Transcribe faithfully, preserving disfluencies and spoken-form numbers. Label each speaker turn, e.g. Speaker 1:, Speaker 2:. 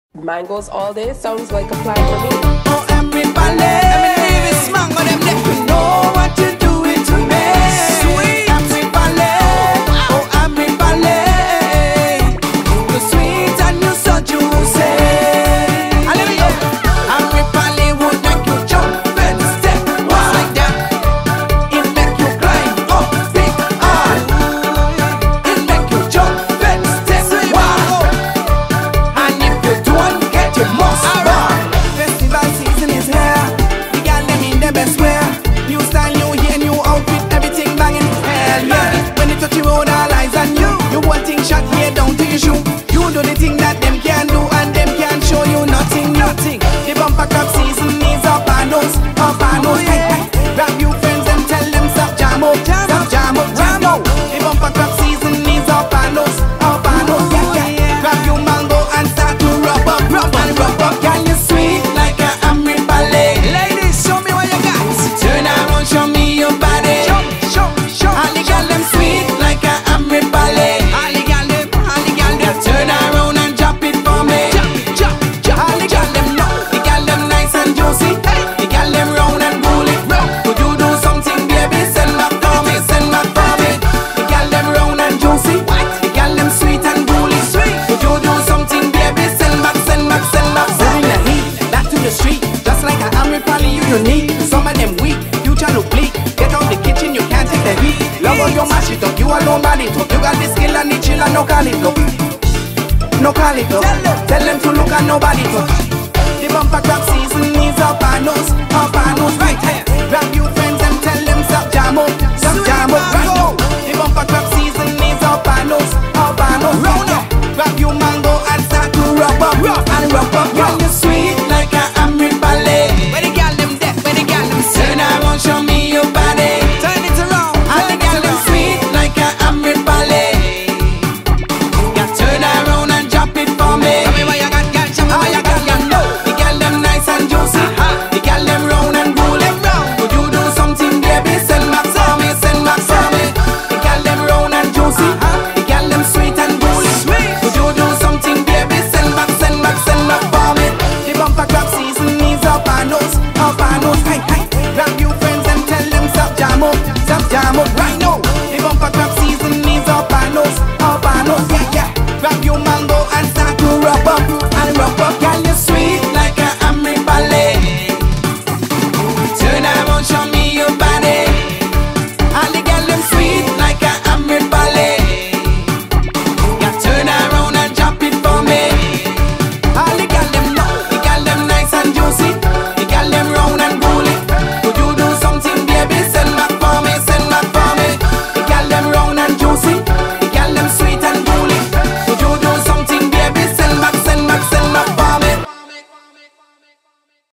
Speaker 1: Mangoes all day sounds like a plan for me.
Speaker 2: Oh, everybody, everybody is smart, but them you know what you're doing to me. Sweet, everybody, oh, everybody, you're sweet and you're so juicy. Hallelujah. Everybody would make you jump and step just like that. It make you climb up big high. It make you jump and step wow. And if you don't get your must bar. Festival season is here. We got them in the best wear. New style, new hair, new outfit, everything banging. Hell yeah. When they touch you road, all eyes on you. You want things shot here down to your shoe. You do the thing that them can do and them can show you nothing, nothing. The bumper crop season is up and nose, up and nose. Hey, hey. Grab your friends and tell them stop jam up, stop jam up, jam up. The bumper crop season is up and nose, up and nose. Yeah, yeah. Grab your mango and start to rub up, rub and rub up. Girl, you sweet like a Amri ballet. Ladies, show me what you got. Turn around, show me your body. Show, show, show. All the girl them sweet like a Amri ballet. All the girl them, all the girl them. Turn around and drop it for me. Drop, drop, drop. All the girl them know. The girl them nice and juicy. The girl them round and roll it. Could you do something, baby? Send back for me, send back for me. The girl them round and juicy. The girl them sweet and woolly. Could you do something, baby? Send back, send back, send back. Bring the heat back to the street, just like an Amri Pali, you unique. Some of them weak, future look bleak. Get out the kitchen, you can't take the heat. Love how you mash it up, you alone body top. You got the skill and the chill and no call it up. No call it up. Tell them to look and nobody touch. The bumper crop season is up and nose.